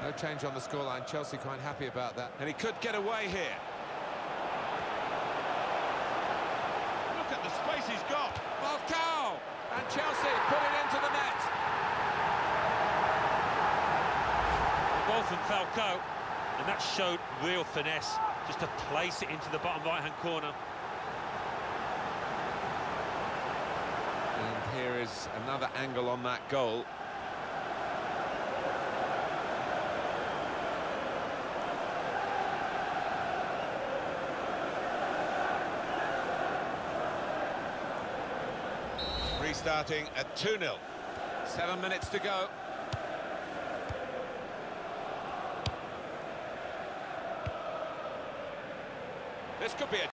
No change on the scoreline. Chelsea quite happy about that. And he could get away here. Look at the space he's got. Falcao! And Chelsea put it into the net. Goal from Falcao, and that showed real finesse, just to place it into the bottom right-hand corner. And here is another angle on that goal. Restarting at 2-0. 7 minutes to go. This could be a